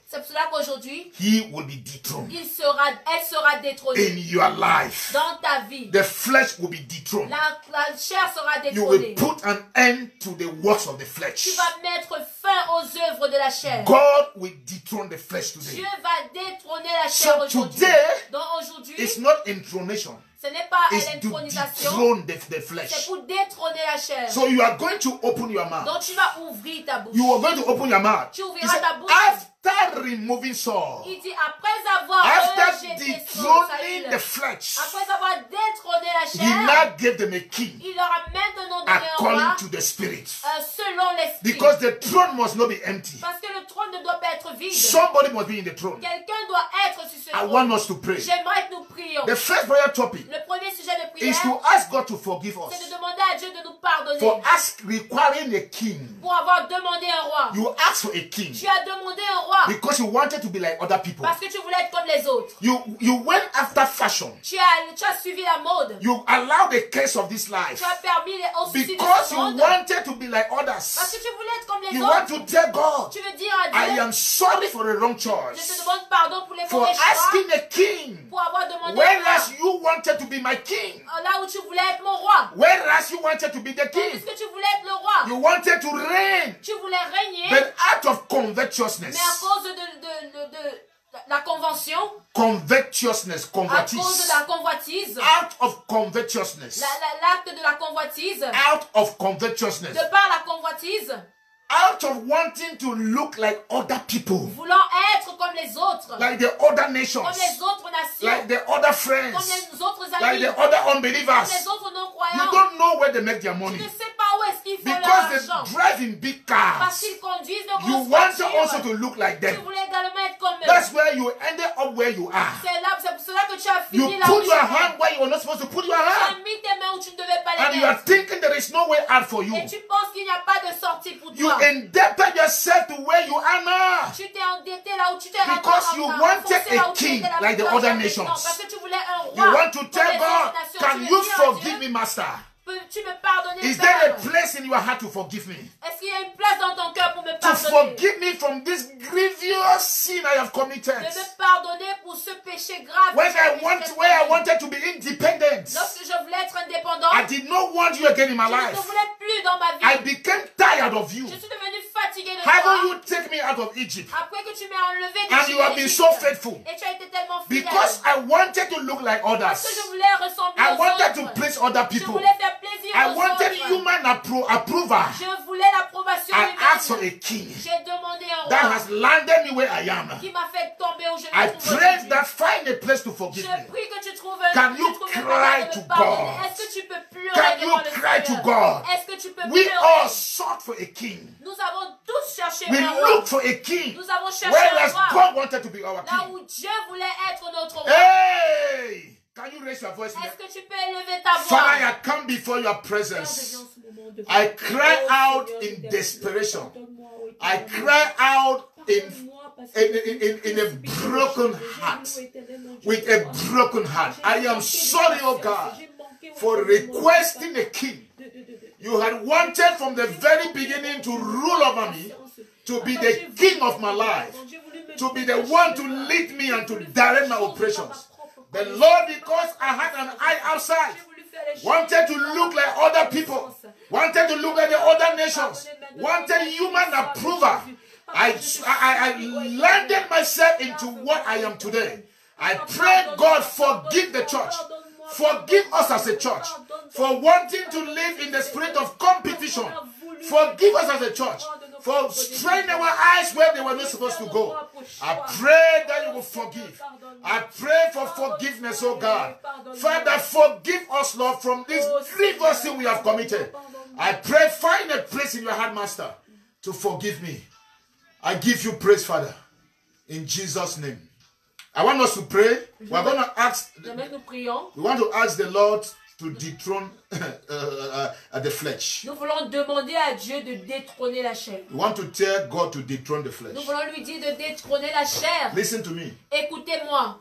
C'est pour cela qu'aujourd'hui, he will be dethroned. il sera, elle sera détrônée. In your life, Dans ta vie, the flesh will be dethroned. la, la chair sera You will détrônée. put an end to the works of the flesh. Tu vas mettre fin aux œuvres de la chair. God will dethrone the flesh today. Dieu va détrôner la chair So aujourd'hui. today, Donc aujourd'hui, it's not inthronation. ce n'est pas It's to l'intronisation, dethrone the, the c'est flesh. pour détrôner la chair. So you are going to open your mouth. Donc tu vas ouvrir ta bouche. You are going to open your mouth. Tu He ouvriras said, ta bouche. after removing Saul, Il dit après avoir after rejeté Saül, dethroning the flesh, après avoir détrôné la he chair, now gave them a king il leur a maintenant donné un according roi to the spirit. euh, selon l'esprit. Because the throne must not be empty. Parce que le trône ne doit pas être vide. Somebody must be in the throne. Quelqu'un doit être sur ce I trône. want us to pray. J'aimerais que nous prions. The first prayer topic Le premier sujet de is prière, to ask God to forgive c'est us de demander à Dieu de nous pardonner. for ask requiring a king. Pour avoir demandé un roi. You asked for a king Tu as demandé un roi because you wanted to be like other people. parce que tu voulais être comme les autres. You you went after fashion. Tu as, tu as suivi la mode. You allowed the case of this Tu life as permis les aussi de because ce you monde. wanted to be like Parce others. que tu voulais être comme les You want autres. to tell God, Tu veux dire à I Dieu, am sorry for the wrong je te choice, demande pardon pour les for mauvais choix. asking a king, Pour avoir demandé un whereas roi. you wanted to be my king, Là où tu voulais être mon roi. whereas you wanted to be the king. Puisque tu voulais être le roi. You wanted to reign, Tu voulais régner. but out of Mais à covetousness, cause de, de, de, de la convention, covetousness, à cause de convoitise, la convoitise, out of covetousness, la- la- l'acte de la convoitise, out of covetousness, de par la convoitise, out of wanting to look like other people, voulant être comme les autres, like the other comme nations, les autres nations, like the other comme friends, les autres like amis, the other comme unbelievers. les autres You non-croyants. don't know where they make their Tu money ne sais pas où est-ce qu'ils font leur because they argent. drive in big Parce cars. qu'ils conduisent de You grosses wanted also voitures. to look like Tu them. voulais également être comme eux. That's where you ended up where you are. C'est là, c'est pour cela que tu as You fini là où put tu your es. hand where you were not supposed to put your Tu as hand. mis tes mains où tu ne devais pas And les you are mettre. thinking there is no way out for you. Et tu penses qu'il n'y a pas de sortie pour You toi. indebted yourself to where you are now. Tu t'es endetté là où tu t'es Because you wanted a king like the other nations. Parce que tu voulais un roi. You want to comme tell les God, autres nations. can Tu you veux dire à forgive Dieu, me, Master? peux-tu me pardonner, Is there a Père? place in your heart to forgive me? Est-ce qu'il y a une place dans ton cœur pour me To pardonner? forgive me from this grievous sin I have committed. De me pardonner pour ce péché grave. When que I j'ai want, commis where I cette wanted to be independent, année. Lorsque je voulais être indépendant, I did not want you again in my je ne te life. voulais plus dans ma vie. I became tired of you. Je suis devenue fatiguée de Haven't toi. you taken me out of Egypt? Après que tu m'as enlevé And you have been so faithful. Et tu as été tellement fidèle. Because I wanted to look like Parce que others. je voulais ressembler I aux wanted to autres. please other Je people. voulais faire plaisir I aux wanted autres. human appro approval. Je voulais l'approbation I asked for humaine. a king J'ai demandé un that roi has landed me where I am. qui m'a fait tomber où je I me trouve pray aujourd'hui. that find a place to forgive Je me. prie que tu trouves Can que you tu trouves cry le moyen de to me pardonner. God? Est-ce que tu peux pleurer Can devant you le cry to Seigneur? God? Est-ce que tu peux We pleurer? all sought for a king. Nous avons tous cherché We un roi. looked for a king. Nous avons cherché Whereas un roi. God wanted to be our Là king. où Dieu voulait être notre roi. Hey! Can you raise your voice? Est-ce que tu peux élever ta voix? Father, I come before your presence. I cry out in desperation. I cry out in, in, in, in a broken heart. With a broken heart. I am sorry, oh God, for requesting a king. You had wanted from the very beginning to rule over me, to be the king of my life, to be the one to lead me and to direct my operations. The Lord, because I had an eye outside, wanted to look like other people, wanted to look like the other nations, wanted human approval. I, I, I landed myself into what I am today. I pray, God, forgive the church. Forgive us as a church for wanting to live in the spirit of competition. Forgive us as a church for straining our eyes where they were not supposed to go. I pray that you will forgive. I pray for forgiveness, oh God. Father, forgive us, Lord, from this grievous sin we have committed. I pray, find a place in your heart, Master, to forgive me. I give you praise, Father, in Jesus' name. I want us to pray. We're going to ask, we want to ask the Lord to dethrone uh, uh, the flesh. Nous voulons demander à Dieu de détrôner la chair. We want to tell God to dethrone the flesh. Nous voulons lui dire de détrôner la chair. Listen to me. Écoutez-moi.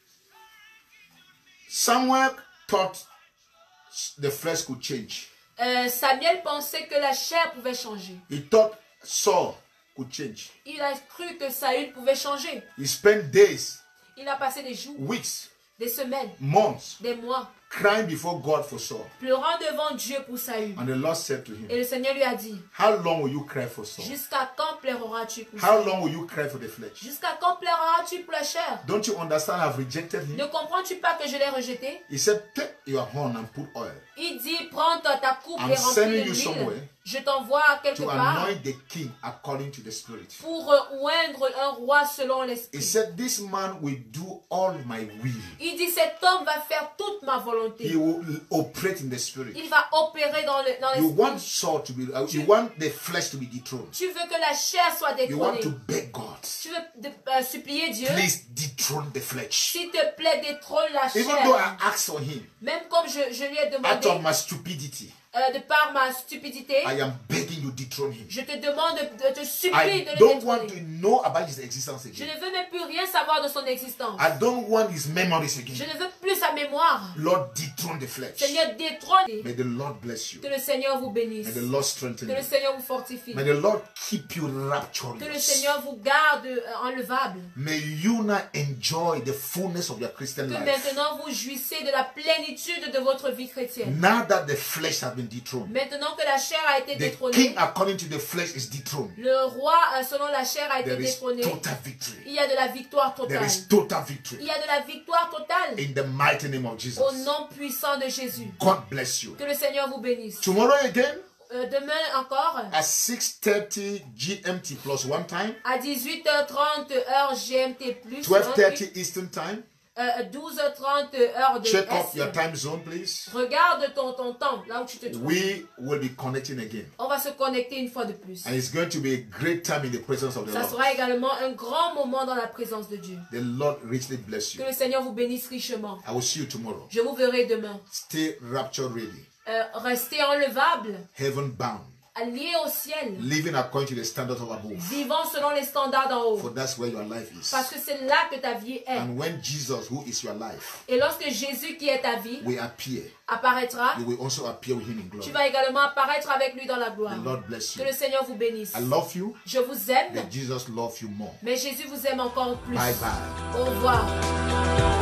Samuel thought the flesh could change. Euh, Samuel pensait que la chair pouvait changer. He thought Saul could change. Il a cru que Saül pouvait changer. He spent days, Il a passé des jours, weeks, des semaines, months, des mois, crying before God for Saul. pleurant devant Dieu pour Saül. And the Lord said to him, Et le Seigneur lui a dit, how long will you cry for Saul? jusqu'à quand pleureras-tu pour How Saül? long will you cry for the flesh? Jusqu'à quand pleureras-tu pour la chair? Don't you understand I've rejected Ne him? comprends-tu pas que je l'ai rejeté? He said, take your horn and put oil Il dit, prends ta ta coupe I'm et remplis sending de you l'huile. somewhere Je t'envoie quelque to part anoint the king according to the spirit. pour euh, oindre un roi selon He l'esprit. said, this man will do all my will. Il dit, cet homme va faire toute ma He volonté. will operate in the spirit. Il va opérer dans le- dans You want l'esprit. Saul to be, uh, you want the flesh to be dethroned. Tu veux que la chair soit You want détrônée. to beg God, Tu veux de- euh, supplier Dieu. please dethrone the flesh. S'il te plaît, détrône la Even though I chair. asked for him, Même comme je, je lui ai out of demandé, my stupidity, euh, de par ma stupidité, I am begging you dethrone him. je te demande de, de te supplie I de le don't want to détrôner. know about his existence Je again. ne veux même plus rien savoir de son existence. I don't want his memories Je again. ne veux plus sa mémoire. Lord, dethrone the flesh. Seigneur, détrône. May the Lord bless you. Que le Seigneur vous bénisse. May the Lord strengthen Que le you. Seigneur vous fortifie. May the Lord keep you Que le rapturous. Seigneur vous garde euh, enlevable. May you now enjoy the fullness of your Christian Que life. maintenant vous jouissez de la plénitude de votre vie chrétienne. Now that the flesh has been dethroned, Maintenant que la chair a été the détrônée, king according to the flesh is dethroned. le roi euh, selon la chair a été There is détrôné. total victory. Il y a de la victoire There totale. is total Il victory y a de la victoire totale. in the mighty name of Jesus. Au nom puissant de Jésus. God bless you. Que le Seigneur vous bénisse. Tomorrow again Euh, demain encore, at six thirty G M T plus one time, à dix-huit heures trente heure G M T plus, twelve thirty Eastern time. euh, douze heures trente heure de Check up your Est. time zone, please. Regarde ton, ton temps, là où tu te trouves. We will be connecting again. On va se connecter une fois de plus. And it's going to be a great time in the presence of the Ça Lord. sera également un grand moment dans la présence de Dieu. The Lord richly bless Que you. le Seigneur vous bénisse richement. I will see you tomorrow. Je vous verrai demain. Stay rapture ready, Euh, restez enlevable, heaven bound, lié au ciel, living according to the standard of above. vivant selon les standards d'en For haut. that's where your life is. Parce que c'est là que ta vie est. And when Jesus, who is your life, Et lorsque Jésus qui est ta vie will appear, apparaîtra, you will also appear with him in tu glory. vas également apparaître avec lui dans la gloire. The Lord bless Que you. le Seigneur vous bénisse. I love you, Je vous aime, but Jesus loves you more. mais Jésus vous aime encore plus. Bye bye. Au revoir.